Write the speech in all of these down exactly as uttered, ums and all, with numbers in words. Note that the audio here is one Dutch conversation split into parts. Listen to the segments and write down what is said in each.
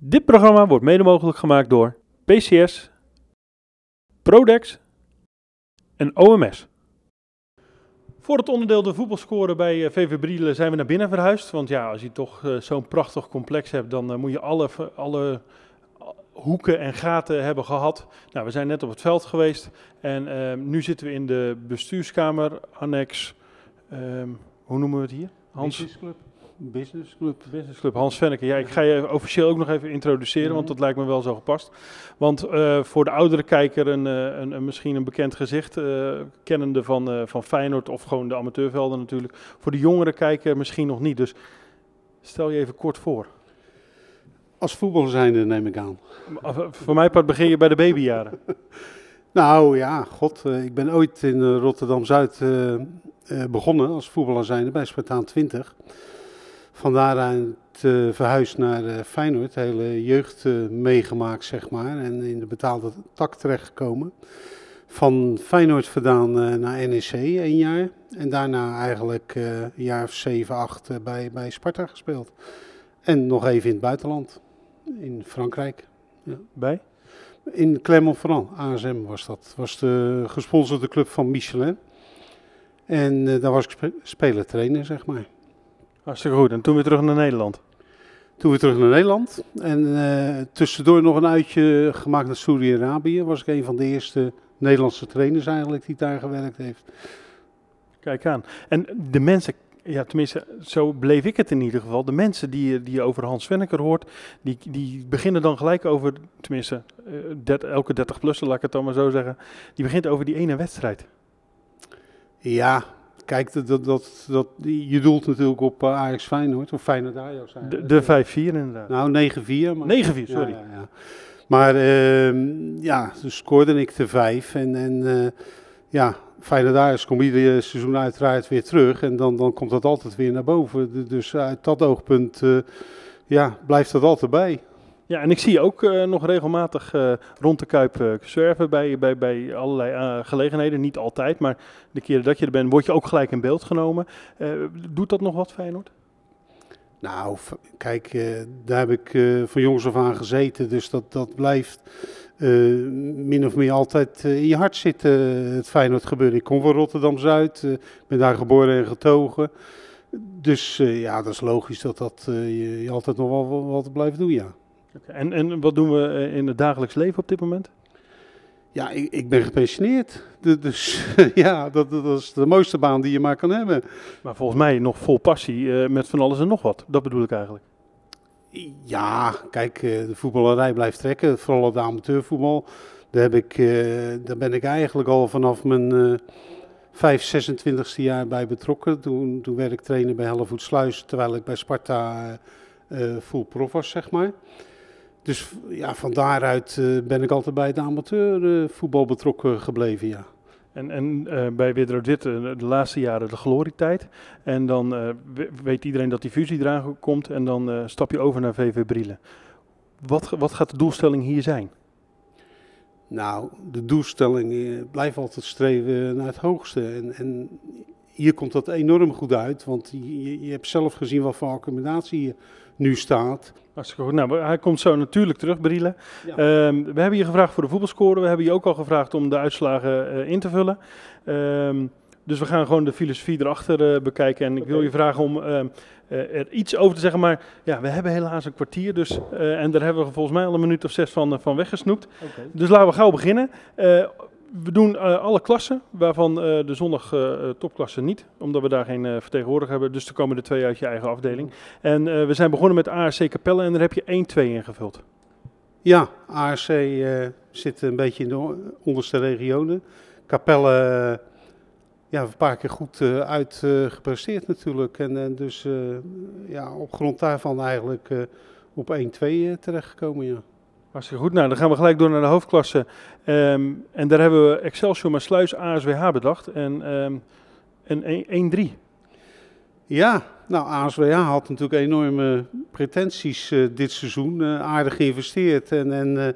Dit programma wordt mede mogelijk gemaakt door P C S, Prodex en O M S. Voor het onderdeel de voetbalscore bij V V Brielen zijn we naar binnen verhuisd. Want ja, als je toch uh, zo'n prachtig complex hebt, dan uh, moet je alle, alle hoeken en gaten hebben gehad. Nou, we zijn net op het veld geweest en uh, nu zitten we in de bestuurskamer, annex, uh, hoe noemen we het hier? Hans Business Club. Business Club. Business Club Hans Venneke. Ja, ik ga je officieel ook nog even introduceren, ja. Want dat lijkt me wel zo gepast. Want uh, voor de oudere kijker een, een, een misschien een bekend gezicht, uh, kennende van, uh, van Feyenoord of gewoon de amateurvelden natuurlijk. Voor de jongere kijker misschien nog niet. Dus stel je even kort voor. Als voetballer zijnde neem ik aan. Voor mij part begin je bij de babyjaren. Nou ja, god, uh, ik ben ooit in uh, Rotterdam-Zuid uh, uh, begonnen als voetballer zijnde bij Spartaan twintig. Van daaruit uh, verhuisd naar uh, Feyenoord, de hele jeugd uh, meegemaakt zeg maar en in de betaalde tak terechtgekomen. Van Feyenoord vandaan uh, naar N E C één jaar en daarna eigenlijk uh, een jaar of zeven, acht uh, bij, bij Sparta gespeeld. En nog even in het buitenland, in Frankrijk. Ja. Bij? In Clermont-Ferrand, A S M was dat. Was de gesponsorde club van Michelin. En uh, daar was ik spe- speler-trainer zeg maar. Hartstikke goed. En toen weer terug naar Nederland? Toen weer terug naar Nederland. En uh, tussendoor nog een uitje gemaakt naar Saudi-Arabië. Was ik een van de eerste Nederlandse trainers eigenlijk die daar gewerkt heeft. Kijk aan. En de mensen, ja tenminste zo bleef ik het in ieder geval. De mensen die, die je over Hans Venneke hoort, die, die beginnen dan gelijk over, tenminste uh, dert, elke dertig plussen, laat ik het dan maar zo zeggen. Die begint over die ene wedstrijd. Ja. Kijk, dat, dat, dat, dat, je doelt natuurlijk op uh, Ajax Feyenoord, of Feyenoord Ajax. De, de vijf vier inderdaad. Nou, negen vier. Maar... negen vier, sorry. Ja, ja, ja. Maar uh, ja, dus scoorde ik de vijf. En, en uh, ja, Feyenoord Ajax komt ieder seizoen uiteraard weer terug. En dan, dan komt dat altijd weer naar boven. Dus uit dat oogpunt uh, ja, blijft dat altijd bij. Ja, en ik zie je ook uh, nog regelmatig uh, rond de Kuip uh, zwerven bij, bij, bij allerlei uh, gelegenheden. Niet altijd, maar de keren dat je er bent, word je ook gelijk in beeld genomen. Uh, doet dat nog wat, Feyenoord? Nou, kijk, uh, daar heb ik uh, van jongs af aan gezeten. Dus dat, dat blijft uh, min of meer altijd uh, in je hart zitten, uh, het Feyenoord gebeuren. Ik kom van Rotterdam-Zuid, uh, ben daar geboren en getogen. Dus uh, ja, dat is logisch dat, dat uh, je, je altijd nog wel wat, wat blijft doen, ja. Okay. En, en wat doen we in het dagelijks leven op dit moment? Ja, ik, ik ben gepensioneerd. De, dus ja, dat, dat is de mooiste baan die je maar kan hebben. Maar volgens mij nog vol passie uh, met van alles en nog wat. Dat bedoel ik eigenlijk. Ja, kijk, uh, de voetballerij blijft trekken. Vooral het amateurvoetbal. Daar, heb ik, uh, daar ben ik eigenlijk al vanaf mijn uh, vijf, zesentwintigste jaar bij betrokken. Toen, toen werd ik trainer bij Hellevoet Sluis, terwijl ik bij Sparta uh, uh, full prof was, zeg maar. Dus ja, van daaruit uh, ben ik altijd bij het amateurvoetbal uh, betrokken gebleven, ja. En, en uh, bij Widro-Dit uh, de laatste jaren de glorietijd. En dan uh, weet iedereen dat die fusie eraan komt en dan uh, stap je over naar V V Brielen. Wat, wat gaat de doelstelling hier zijn? Nou, de doelstelling uh, blijft altijd streven naar het hoogste. En, en hier komt dat enorm goed uit, want je, je hebt zelf gezien wat voor accommodatie hier nu staat. Hartstikke goed. Nou, hij komt zo natuurlijk terug, Brielen. Ja. Um, we hebben je gevraagd voor de voetbalscore. We hebben je ook al gevraagd om de uitslagen uh, in te vullen. Um, dus we gaan gewoon de filosofie erachter uh, bekijken. En ik okay. wil je vragen om uh, uh, er iets over te zeggen. Maar ja, we hebben helaas een kwartier. Dus, uh, en daar hebben we volgens mij al een minuut of zes van, uh, van weggesnoept. Okay. Dus laten we gauw beginnen. Uh, We doen uh, alle klassen, waarvan uh, de zondag uh, topklasse niet, omdat we daar geen uh, vertegenwoordiger hebben. Dus er komen er twee uit je eigen afdeling. En uh, we zijn begonnen met A R C Capelle en daar heb je één twee ingevuld. Ja, A R C uh, zit een beetje in de onderste regionen. Capelle, uh, ja, een paar keer goed uh, uit uh, gepresteerd natuurlijk. En, en dus uh, ja, op grond daarvan eigenlijk uh, op één twee uh, terechtgekomen, ja. Hartstikke goed. Nou, dan gaan we gelijk door naar de hoofdklasse. Um, en daar hebben we Excelsior Maassluis A S W H bedacht. En, um, en één drie. Ja, nou A S W H had natuurlijk enorme pretenties uh, dit seizoen. Uh, aardig geïnvesteerd. En, en uh,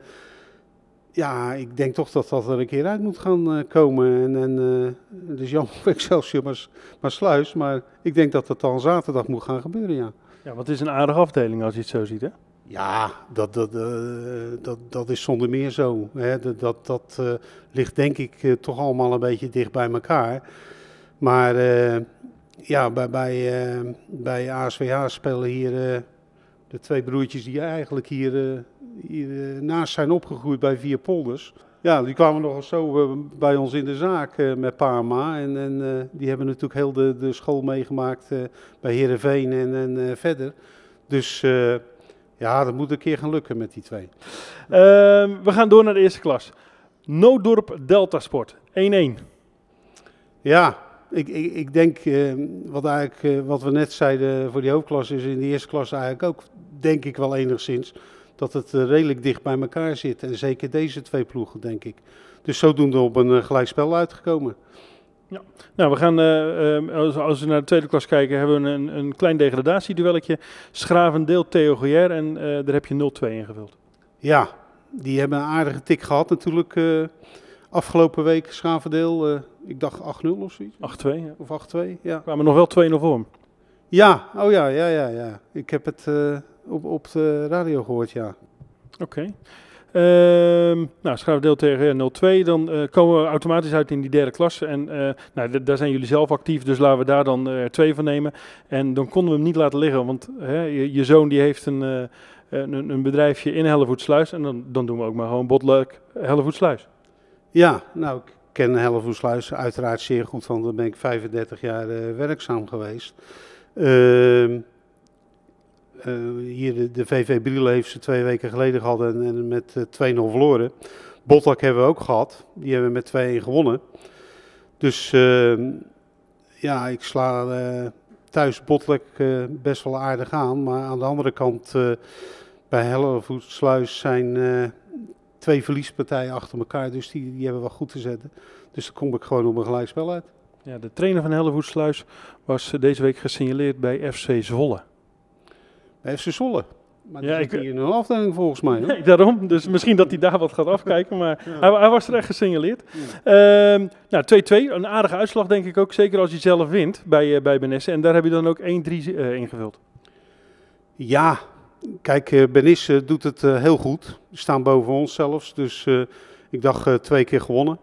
ja, ik denk toch dat dat er een keer uit moet gaan uh, komen. En, en uh, het is jammer voor Excelsior Maassluis. Maar ik denk dat dat dan zaterdag moet gaan gebeuren, ja. Ja, want het is een aardige afdeling als je het zo ziet, hè? Ja, dat, dat, uh, dat, dat is zonder meer zo. Hè. Dat, dat, dat uh, ligt denk ik uh, toch allemaal een beetje dicht bij elkaar. Maar uh, ja, bij, bij, uh, bij A S V H spelen hier uh, de twee broertjes die eigenlijk hier, uh, hier uh, naast zijn opgegroeid bij Vierpolders. Ja, die kwamen nog zo uh, bij ons in de zaak uh, met pa en ma. En, en uh, die hebben natuurlijk heel de, de school meegemaakt uh, bij Heerenveen en, en uh, verder. Dus uh, ja, dat moet een keer gaan lukken met die twee. Uh, we gaan door naar de eerste klas. Nooddorp Delta Sport, één-één. Ja, ik, ik, ik denk uh, wat, eigenlijk, uh, wat we net zeiden voor die hoofdklasse is in de eerste klas eigenlijk ook, denk ik wel enigszins, dat het uh, redelijk dicht bij elkaar zit. En zeker deze twee ploegen, denk ik. Dus zodoende op een uh, gelijkspel uitgekomen. Ja. Nou, we gaan, uh, uh, als, als we naar de tweede klas kijken, hebben we een, een klein degradatieduelletje. Schravendeel, Theo Goyer en uh, daar heb je nul twee ingevuld. Ja, die hebben een aardige tik gehad natuurlijk. Uh, afgelopen week Schravendeel, uh, ik dacht acht nul of zoiets. acht twee, ja. Of acht twee, ja. Kwamen nog wel twee nul voor hem. Ja, oh ja, ja, ja, ja. Ik heb het uh, op, op de radio gehoord, ja. Oké. Okay. Uh, nou, Schravendeel tegen nul twee, dan uh, komen we automatisch uit in die derde klasse. En uh, nou, daar zijn jullie zelf actief, dus laten we daar dan uh, twee van nemen. En dan konden we hem niet laten liggen, want hè, je, je zoon die heeft een, uh, een, een bedrijfje in Hellevoetsluis. En dan, dan doen we ook maar gewoon Botlek Hellevoetsluis. Ja, nou, ik ken Hellevoetsluis uiteraard zeer goed, want daar ben ik vijfendertig jaar uh, werkzaam geweest. Uh, Uh, hier de, de V V Brielle heeft ze twee weken geleden gehad en, en met uh, twee nul verloren. Botlek hebben we ook gehad. Die hebben we met twee-één gewonnen. Dus uh, ja, ik sla uh, thuis Botlek uh, best wel aardig aan. Maar aan de andere kant, uh, bij Hellevoetsluis zijn uh, twee verliespartijen achter elkaar. Dus die, die hebben we wel goed te zetten. Dus dan kom ik gewoon op een gelijkspel uit. Ja, de trainer van Hellevoetsluis was uh, deze week gesignaleerd bij F C Zwolle. Bij F C Zwolle. Maar die ja, zit ik... hier in een afdeling volgens mij. Hoor. Nee, daarom. Dus misschien dat hij daar wat gaat afkijken. Maar ja. hij, hij was er echt gesignaleerd. Ja. Uh, nou, twee twee. Een aardige uitslag denk ik ook. Zeker als je zelf wint bij, uh, bij Benesse. En daar heb je dan ook één drie uh, ingevuld. Ja, kijk, uh, Benesse doet het uh, heel goed. Die staan boven ons zelfs. Dus uh, ik dacht uh, twee keer gewonnen.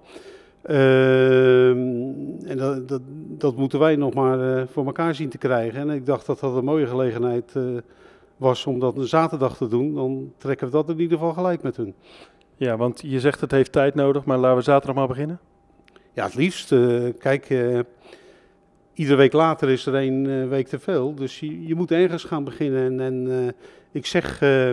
Uh, en dat, dat, dat moeten wij nog maar uh, voor elkaar zien te krijgen. En ik dacht dat dat een mooie gelegenheid uh, was om dat een zaterdag te doen. Dan trekken we dat in ieder geval gelijk met hun. Ja, want je zegt het heeft tijd nodig, maar laten we zaterdag maar beginnen. Ja, het liefst. Uh, kijk, uh, iedere week later is er één uh, week te veel. Dus je, je moet ergens gaan beginnen. En, en uh, ik zeg... Uh,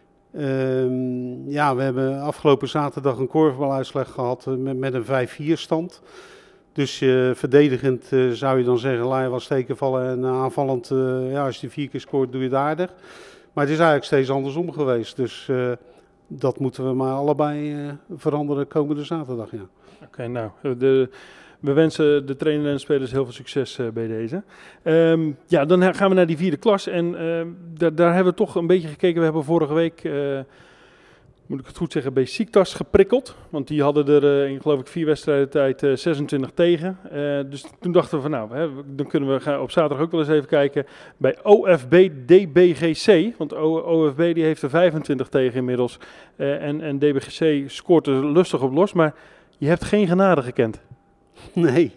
Um, ja, we hebben afgelopen zaterdag een korfbaluitslag gehad uh, met, met een vijf vier stand. Dus uh, verdedigend uh, zou je dan zeggen, laat je wel steken vallen en uh, aanvallend, uh, ja, als je vier keer scoort, doe je het aardig. Maar het is eigenlijk steeds andersom geweest. Dus uh, dat moeten we maar allebei uh, veranderen komende zaterdag, ja. Oké, okay, nou, de... We wensen de trainer en de spelers heel veel succes uh, bij deze. Um, ja, dan gaan we naar die vierde klas. En uh, daar, daar hebben we toch een beetje gekeken. We hebben vorige week, uh, moet ik het goed zeggen, bij Besiktas geprikkeld. Want die hadden er uh, in geloof ik vier wedstrijden tijd uh, zesentwintig tegen. Uh, dus toen dachten we van nou, hè, dan kunnen we gaan op zaterdag ook wel eens even kijken bij O F B D B G C. Want O F B die heeft er vijfentwintig tegen inmiddels. Uh, en, en D B G C scoort er lustig op los. Maar je hebt geen genade gekend. Nee.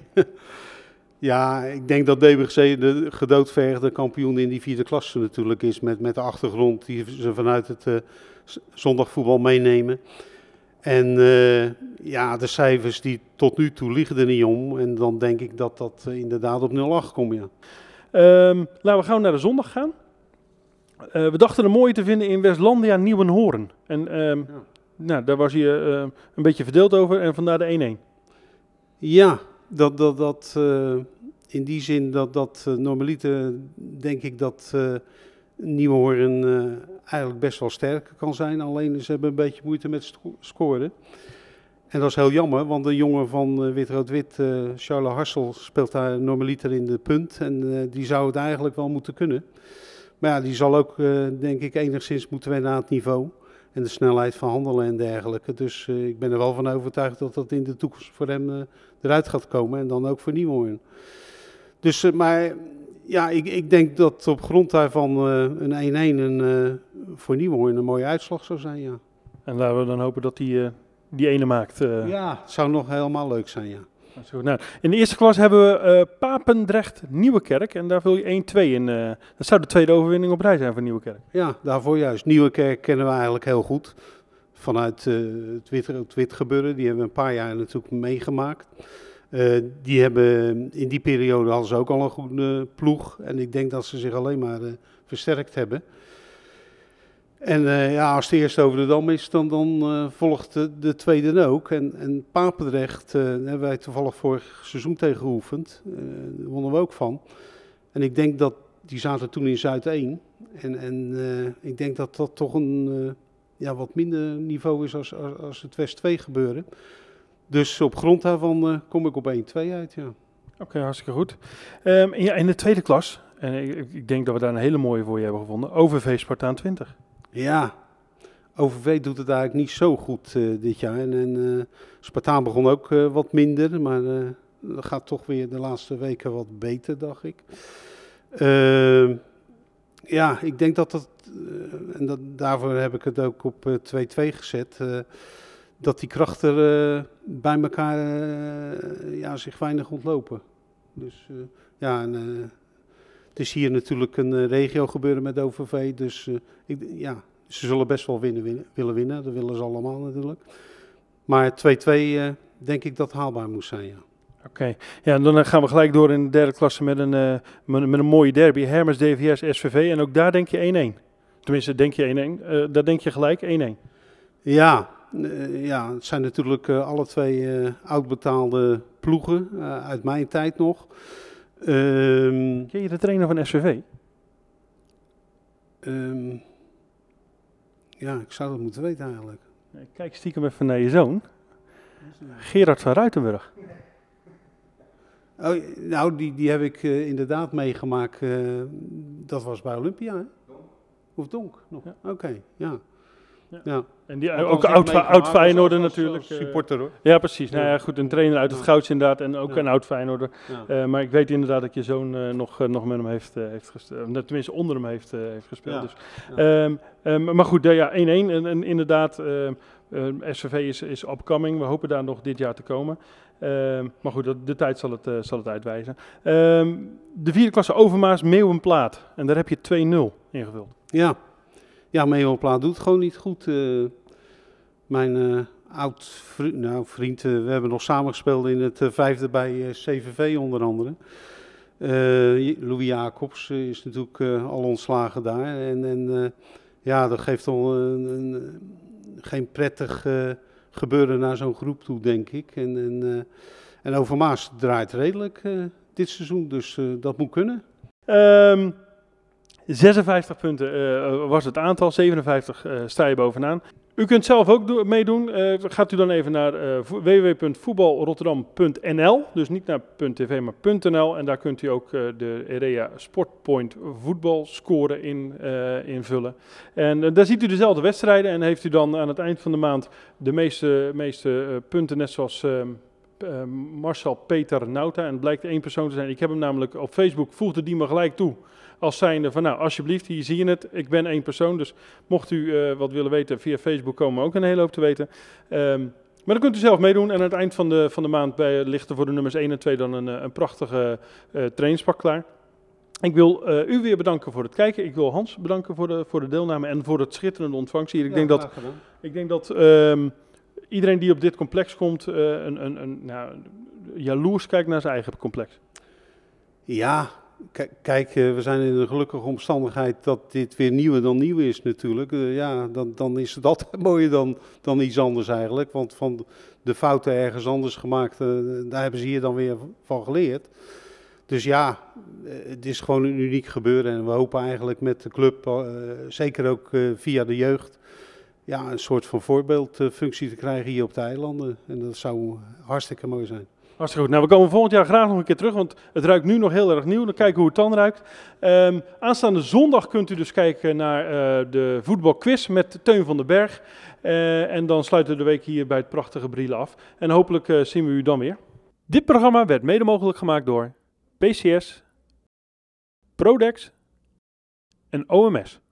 Ja, ik denk dat D B G C de gedoodvergde kampioen in die vierde klasse natuurlijk is. Met, met de achtergrond die ze vanuit het uh, zondagvoetbal meenemen. En uh, ja, de cijfers die tot nu toe liggen er niet om. En dan denk ik dat dat uh, inderdaad op nul acht komt, ja. Um, laten we gauw naar de zondag gaan. Uh, we dachten een mooie te vinden in Westlandia Nieuwenhoorn. En um, ja. nou, daar was je uh, een beetje verdeeld over en vandaar de één-één. Ja, dat, dat, dat, uh, in die zin dat, dat uh, normaliter denk ik dat uh, Nieuwenhoorn uh, eigenlijk best wel sterker kan zijn. Alleen ze hebben een beetje moeite met scoren. En dat is heel jammer, want de jongen van uh, Wit-Rood-Wit, uh, Charles Harsel, speelt daar normaliter in de punt. En uh, die zou het eigenlijk wel moeten kunnen. Maar ja, die zal ook uh, denk ik enigszins moeten wennen aan het niveau. En de snelheid van handelen en dergelijke. Dus uh, ik ben er wel van overtuigd dat dat in de toekomst voor hem uh, eruit gaat komen. En dan ook voor Nieuwenhoorn. Dus, uh, maar Ja, ik, ik denk dat op grond daarvan uh, een één-één een, uh, voor Nieuwenhoorn een mooie uitslag zou zijn, ja. En laten we dan hopen dat hij uh, die ene maakt. Uh. Ja, het zou nog helemaal leuk zijn, ja. Nou, in de eerste klas hebben we uh, Papendrecht-Nieuwekerk en daar vul je één-twee in. Uh, dat zou de tweede overwinning op rij zijn voor Nieuwekerk. Ja, daarvoor juist. Nieuwekerk kennen we eigenlijk heel goed. Vanuit uh, het, wit, het wit gebeuren, die hebben we een paar jaar natuurlijk meegemaakt. Uh, die hebben, in die periode hadden ze ook al een goede ploeg. En ik denk dat ze zich alleen maar uh, versterkt hebben. En uh, ja, als de eerste over de dam is, dan, dan uh, volgt de, de tweede dan ook. En, en Papendrecht, uh, daar hebben wij toevallig vorig seizoen tegen geoefend. Uh, daar wonnen we ook van. En ik denk dat, die zaten toen in Zuid één. En, en uh, ik denk dat dat toch een uh, ja, wat minder niveau is als, als, als het West twee gebeuren. Dus op grond daarvan uh, kom ik op één-twee uit, ja. Oké, okay, hartstikke goed. Um, ja, in de tweede klas, en ik, ik denk dat we daar een hele mooie voor je hebben gevonden, O V V Spartaan twintig. Ja, O V V doet het eigenlijk niet zo goed uh, dit jaar. En, en uh, Spartaan begon ook uh, wat minder, maar uh, dat gaat toch weer de laatste weken wat beter, dacht ik. Uh, ja, ik denk dat dat, uh, en dat, daarvoor heb ik het ook op uh, twee-twee gezet, uh, dat die krachten uh, bij elkaar uh, ja, zich weinig ontlopen. Dus uh, ja, en, uh, het is hier natuurlijk een uh, regio gebeuren met O V V, dus uh, ik, ja, ze zullen best wel winnen, winnen, willen winnen, dat willen ze allemaal natuurlijk. Maar twee-twee uh, denk ik dat haalbaar moest zijn, ja. Oké, okay. Ja, en dan gaan we gelijk door in de derde klasse met een, uh, met, met een mooie derby, Hermes D V S S V V, en ook daar denk je één-één. Tenminste, denk je één-één, uh, daar denk je gelijk één-één. Ja, uh, ja, het zijn natuurlijk uh, alle twee uh, oudbetaalde ploegen, uh, uit mijn tijd nog. Um, Ken je de trainer van S V V? Um, ja, ik zou dat moeten weten eigenlijk. Kijk stiekem even naar je zoon. Gerard van Ruitenburg. Oh, nou, die, die heb ik uh, inderdaad meegemaakt. Uh, dat was bij Olympia, hè? Donk. Of Donk nog? Ja. Oké, okay, ja. Ja. ja. En die, ook oud, oud Feyenoorder natuurlijk. Als supporter hoor. Ja, precies. Ja. Nou ja, goed, een trainer uit het ja. Gouds inderdaad en ook ja. een oud Feyenoorder. Ja. Uh, maar ik weet inderdaad dat je zoon uh, nog, uh, nog met hem heeft, uh, heeft gespeeld. Tenminste onder hem heeft, uh, heeft gespeeld. Ja. Dus. Ja. Um, um, maar goed, uh, ja, één-één. En, en inderdaad, uh, uh, S V V is, is upcoming. We hopen daar nog dit jaar te komen. Uh, maar goed, dat, de tijd zal het, uh, zal het uitwijzen. Uh, de vierde klasse Overmaas, Meeuwenplaat. En daar heb je twee-nul ingevuld. Ja. Ja, Meeuwenplaat doet gewoon niet goed. Uh, mijn uh, oud vriend, nou, vriend uh, we hebben nog samen gespeeld in het uh, vijfde bij uh, C V V onder andere. Uh, Louis Jacobs uh, is natuurlijk uh, al ontslagen daar. En, en uh, ja, dat geeft al een, een, geen prettig uh, gebeuren naar zo'n groep toe, denk ik. En, en, uh, en Overmaas draait redelijk uh, dit seizoen, dus uh, dat moet kunnen. Um... zesenvijftig punten uh, was het aantal, zevenenvijftig uh, sta je bovenaan. U kunt zelf ook do- meedoen. Uh, gaat u dan even naar uh, w w w punt voetbalrotterdam punt n l, dus niet naar .tv, maar .n l. En daar kunt u ook uh, de Erea Sportpoint voetbalscore in uh, invullen. En uh, daar ziet u dezelfde wedstrijden en heeft u dan aan het eind van de maand de meeste, meeste uh, punten, net zoals uh, uh, Marcel Peter Nauta. En het blijkt één persoon te zijn. Ik heb hem namelijk op Facebook, voegde die me gelijk toe. Als zijnde van, nou, alsjeblieft, hier zie je het. Ik ben één persoon, dus mocht u uh, wat willen weten via Facebook, komen we ook een hele hoop te weten. Um, maar dan kunt u zelf meedoen. En aan het eind van de, van de maand bij, ligt er voor de nummers één en twee dan een, een prachtige uh, trainingspak klaar. Ik wil uh, u weer bedanken voor het kijken. Ik wil Hans bedanken voor de, voor de deelname en voor het schitterende ontvangst hier. Ik ja, denk dat, ik denk dat um, iedereen die op dit complex komt, uh, een, een, een, nou, jaloers kijkt naar zijn eigen complex. Ja. Kijk, we zijn in een gelukkige omstandigheid dat dit weer nieuwer dan nieuw is natuurlijk. Uh, ja, dan, dan is het altijd mooier dan, dan iets anders eigenlijk. Want van de fouten ergens anders gemaakt, uh, daar hebben ze hier dan weer van geleerd. Dus ja, het is gewoon een uniek gebeuren. En we hopen eigenlijk met de club, uh, zeker ook uh, via de jeugd, ja, een soort van voorbeeldfunctie te krijgen hier op de eilanden. En dat zou hartstikke mooi zijn. Hartstikke goed. Nou, we komen volgend jaar graag nog een keer terug, want het ruikt nu nog heel erg nieuw. Dan kijken hoe het dan ruikt. Um, aanstaande zondag kunt u dus kijken naar uh, de voetbalquiz met Teun van den Berg. Uh, en dan sluiten we de week hier bij het prachtige Brielen af. En hopelijk uh, zien we u dan weer. Dit programma werd mede mogelijk gemaakt door P C S, Prodex en O M S.